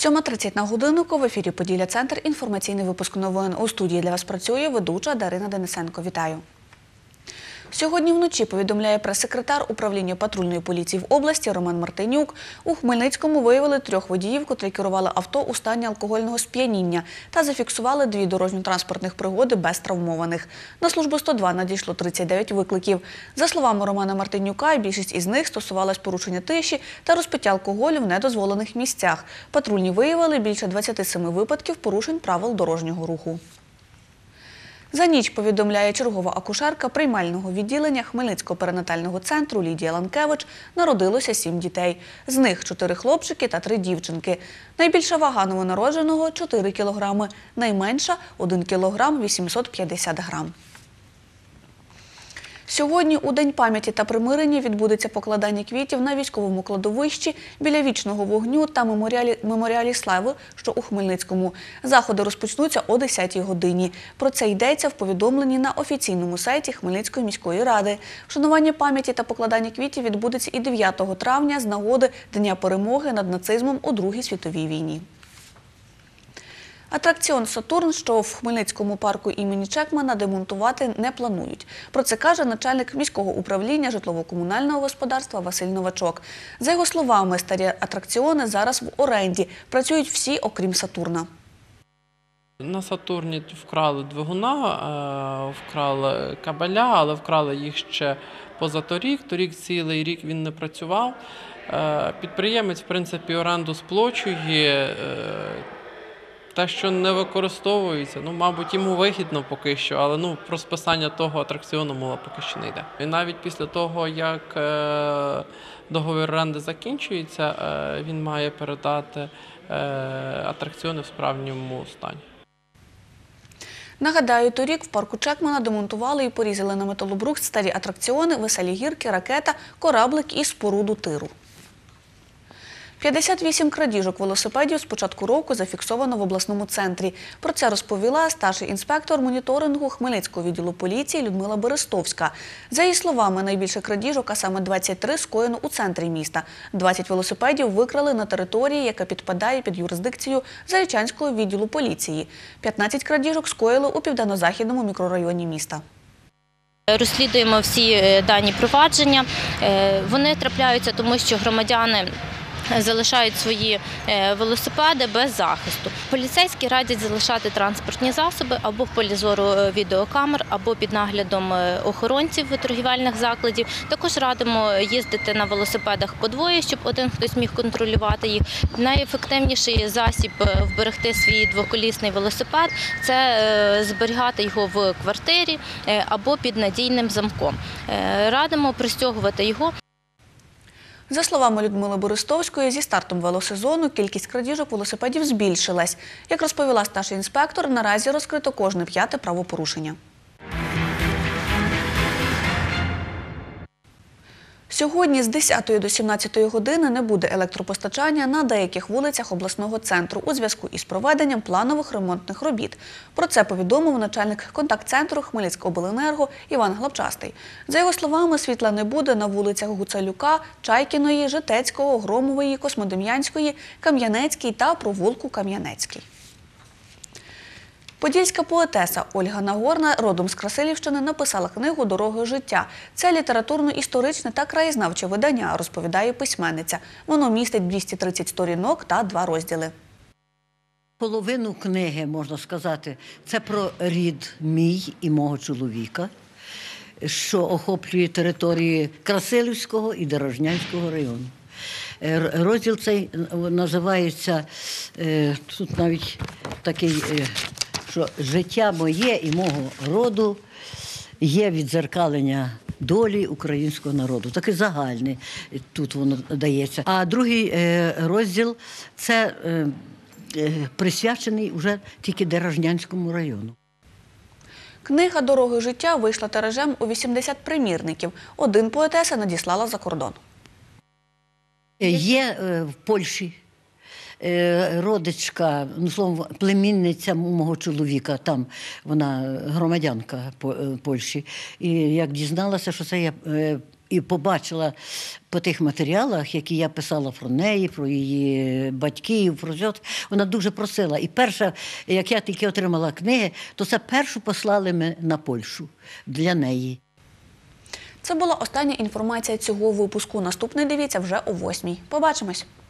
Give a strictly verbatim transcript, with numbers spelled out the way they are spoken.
сьома тридцять на годиннику. В ефірі «Поділля-центр». Інформаційний випуск новин. У студії для вас працює ведуча Дарина Денисенко. Вітаю. Сьогодні вночі, повідомляє прес-секретар управління патрульної поліції в області Роман Мартинюк, у Хмельницькому виявили трьох водіїв, котрі керували авто у стані алкогольного сп'яніння та зафіксували дві дорожньо-транспортних пригоди без травмованих. На службу сто два надійшло тридцять дев'ять викликів. За словами Романа Мартинюка, більшість із них стосувалась порушення тиші та розпиття алкоголю в недозволених місцях. Патрульні виявили більше двадцяти семи випадків порушень правил дорожнього руху. За ніч, повідомляє чергова акушерка приймального відділення Хмельницького перинатального центру Лідія Ланкевич, народилося сім дітей. З них чотири хлопчики та три дівчинки. Найбільша вага новонародженого – чотири кілограми, найменша – один кілограм вісімсот п'ятдесят грам. Сьогодні, у День пам'яті та примирення, відбудеться покладання квітів на військовому кладовищі біля Вічного вогню та меморіалі, меморіалі слави, що у Хмельницькому. Заходи розпочнуться о десятій годині. Про це йдеться в повідомленні на офіційному сайті Хмельницької міської ради. Вшанування пам'яті та покладання квітів відбудеться і дев'ятого травня з нагоди Дня перемоги над нацизмом у Другій світовій війні. Атракціон «Сатурн», що в Хмельницькому парку імені Чекмана, демонтувати не планують. Про це каже начальник міського управління житлово-комунального господарства Василь Новачок. За його словами, старі атракціони зараз в оренді. Працюють всі, окрім «Сатурна». На «Сатурні» вкрали двигуна, вкрали кабеля, але вкрали їх ще позаторік. Торік цілий рік він не працював. Підприємець, в принципі, оренду сплачує. Те, що не використовується, ну, мабуть, йому вигідно поки що, але ну, про списання того атракціону мова поки що не йде. І навіть після того, як е, договір оренди закінчується, е, він має передати е, атракціони в справному стані. Нагадаю, торік в парку Чекмана демонтували і порізали на металобрухт старі атракціони «Веселі гірки», «Ракета», «Кораблик» і «Споруду тиру». п'ятдесят вісім крадіжок велосипедів з початку року зафіксовано в обласному центрі. Про це розповіла старший інспектор моніторингу Хмельницького відділу поліції Людмила Берестовська. За її словами, найбільше крадіжок, а саме двадцять три, скоєно у центрі міста. двадцять велосипедів викрали на території, яка підпадає під юрисдикцію Зарічанського відділу поліції. п'ятнадцять крадіжок скоїли у південно-західному мікрорайоні міста. Розслідуємо всі дані провадження. Вони трапляються, тому що громадяни залишають свої велосипеди без захисту. Поліцейські радять залишати транспортні засоби або в полі зору відеокамер, або під наглядом охоронців торгівельних закладів. Також радимо їздити на велосипедах по двоє, щоб один хтось міг контролювати їх. Найефективніший засіб вберегти свій двоколісний велосипед – це зберігати його в квартирі або під надійним замком. Радимо пристягувати його. За словами Людмили Берестовської, зі стартом велосезону кількість крадіжок велосипедів збільшилась. Як розповіла старший інспектор, наразі розкрито кожне п'яте правопорушення. Сьогодні з десятої до сімнадцятої години не буде електропостачання на деяких вулицях обласного центру у зв'язку із проведенням планових ремонтних робіт. Про це повідомив начальник контакт-центру Хмельницькобленерго Іван Главчастий. За його словами, світла не буде на вулицях Гуцалюка, Чайкіної, Житецького, Громової, Космодем'янської, Кам'янецькій та провулку Кам'янецький. Подільська поетеса Ольга Нагорна, родом з Красилівщини, написала книгу «Дорогою життя». Це літературно-історичне та краєзнавче видання, розповідає письменниця. Воно містить двісті тридцять сторінок та два розділи. Половину книги, можна сказати, це про рід мій і мого чоловіка, що охоплює території Красилівського і Дорожнянського району. Розділ цей називається, тут навіть такий, що життя моє і мого роду є віддзеркалення долі українського народу. Такий загальний тут воно дається. А другий розділ – це присвячений вже тільки Дорожнянському району. Книга «Дорогою життя» вийшла тиражем у вісімдесят примірників. Один поетеса надіслала за кордон. Є в Польщі, е, родичка, ну, словом, племінниця мого чоловіка, там вона громадянка По- е, Польщі. І як дізналася, що це я е, і побачила по тих матеріалах, які я писала про неї, про її батьків, про все, вона дуже просила. І перша, як я тільки отримала книги, то це першу послали ми на Польщу для неї. Це була остання інформація цього випуску. Наступний дивіться вже о восьмій. Побачимось!